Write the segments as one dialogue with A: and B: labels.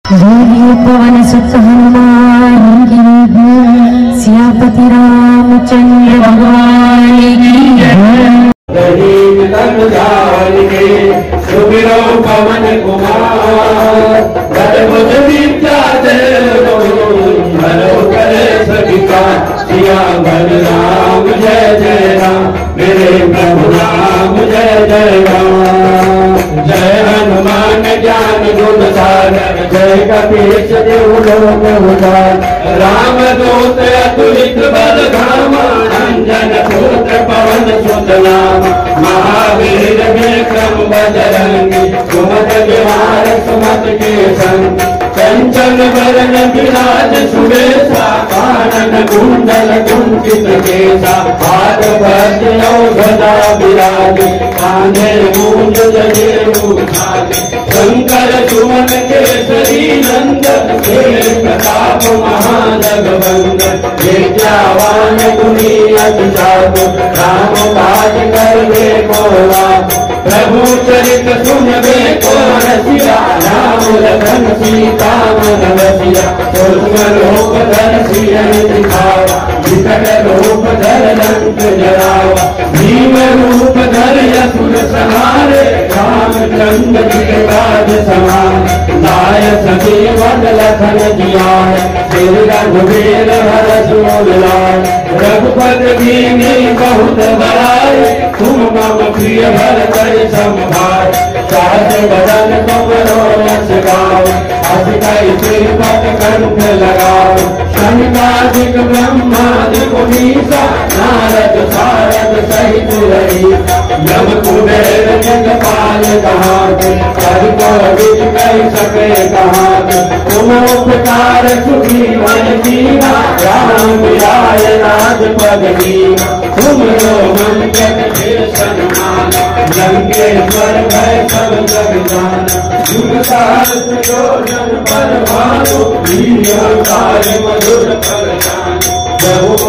A: बोलिए पवन सुत हनुमान की, सियापति रामचंद्र भगवान की।
B: सुमिरो पवन कुमार, भुज विद्या देव हरो करे सविता। सिया भर राम जय जय राम, मेरे प्रभु राम जय जय राम। जय हनुमान ज्ञान गुण सागर, जय कपीश देव लोक उद्धार। राम दूत अतुलित बल धामा, अंजन पुत्र पवन सुत नाम। महावीर विक्रम बजरंगी, सुमत विहार सुमत के संग। चंचल वरण विराज सुबेसा, कानन कुंडल कुंचित केसा। हाथ वज्र गदा विराज, कांधे मूंज जनेऊ उठाए। शंकर सुमन केसरी नंदन, तेज प्रताप महाजगवंदन। विद्यावान गुणी अति चातुर, राम काज करबे को लाभ। प्रभु चरित सुनबे को रसिया, राम लखन सीता मन बसिया। सूक्ष्म रूप धर सियन दिखावा, विकट रूप धर लंक जरावा। भीम रूप धर असुर संहारे, रामचंद्र जी काज समान। लाय सजीवन लखन जियाय, श्री रघुवीर हरष मूल लाय। रघुपति कीन्ही बहुत बड़ाई, तुम मम प्रिय भरत संभार। सहज बदन तुमरो यश गाओ, अस कहि श्रीपति कंठ लगाओ। शनिकादिक ब्रह्मादिक मुनीसा, नारद सारद सहित रहीसा। यम कुबेर दिगपाल कहाते, कवि कोविद कहि सके कहाते। तुम उपकार सुखी मन कीना, राम मिलाय राजपद दीना। तुम लो मंजन फिर सन्मान, लंकेश्वर भय सब जग जाना। युग सहस्र योजन पर भानु, लील्योतार मधुर फल जान। प्रभु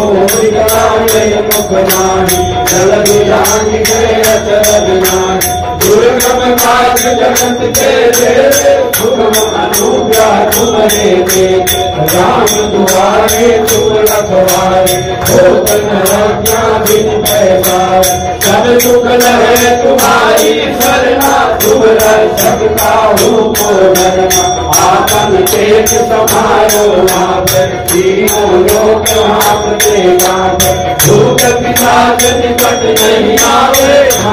B: मोहि मुख माहि, चल जानि गए अचरज नाहि। दुर्गम काज जगत के देते, सुगम अनुग्रह तुम्हारे देते। राम दुआरे तुम रखवारे, होत न आज्ञा बिन पैसारे। सब सुख लहे तुम्हारी शरणा, तुम रक्षक काहू को डरना। आपन पेट समारो आप, तीनों लोक आपके गाप। भूत पिशाच निकट नहीं आवे,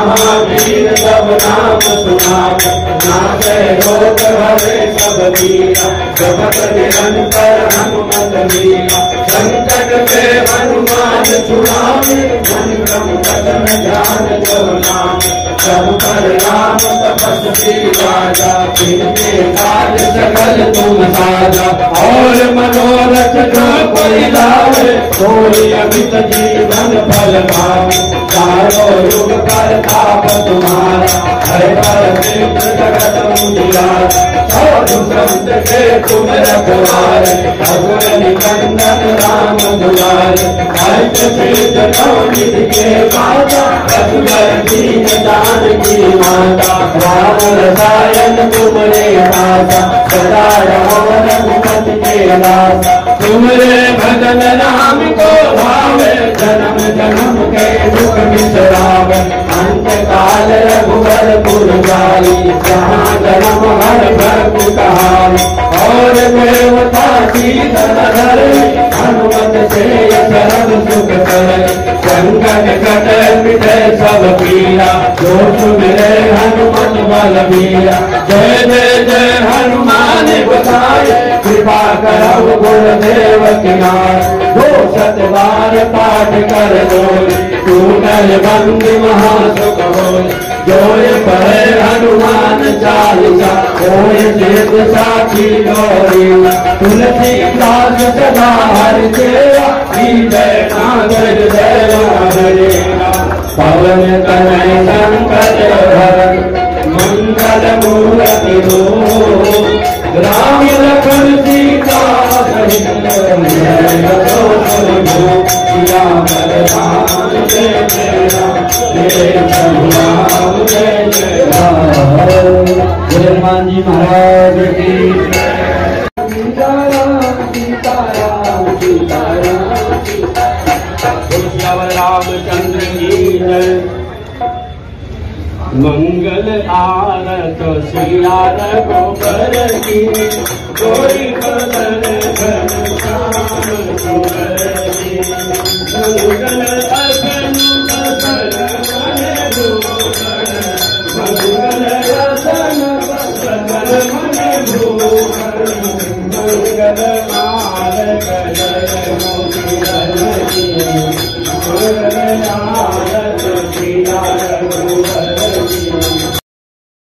B: महावीर सब नाम सुनावे। नाथे रोग हरे सब पीरा, जपत निरंतर हनुमत मीरा। संकट से हनुमान छुड़ावे, मन क्रम कदम ध्यान जो नाम। सब पर राम तपस्वी राजा, जिनके काज सकल तुम साजा। और मनोरथ जो कोई लावे, कोई अमित जीवन फल पावे। चारों युग करताप तुम्हारा, हर पर जगत मुनिराज। साधु संत के तुम रखवारे, रघुवर निकंदन राम दुलारे। हर्ष सिद्ध नवनिधि के दाता, रघुवर दीन जानकी माता। राम रसायन तुमरे दासा, सदा रहो रघुपति के दासा। तुमरे भजन राम को भावे, जन्म जन्म के दुख बिसरावे। अंत काल रघुवर पुर जाई, जहाँ जन्म हर भक्त कहाई। और देवता सीधर धरे, हनुमत से शरण सुख करे। संकट कटे मिटे सब पीरा, जो सुमिरे हनुमत बल बीरा। जय जय जय हनुमान गोसाई, कृपा करहु गुरुदेव की नाय। 200 बार पाठ कर जोई, टूटल बंदी महासुख होई। जोय पढ़े हनुमान चालीसा, होय सिद्ध साखी गौरी। तुलसीदास सदा हरि सेवा, जय नागर जय हरेरा। पवन तनय संकट हरण, मंगल मूर्ति रूप। राम लखन सीता सहित, जय राम जय जय राम, जय राम जय जय राम। हनुमान जी महाराज की। मंगल आरत सिया रघुबर की कोई बदन घन श्याम सुंदरी मंगल अगनु बदन मन भूषण मंगल रसन बदन मन भूषण मंगल माल गज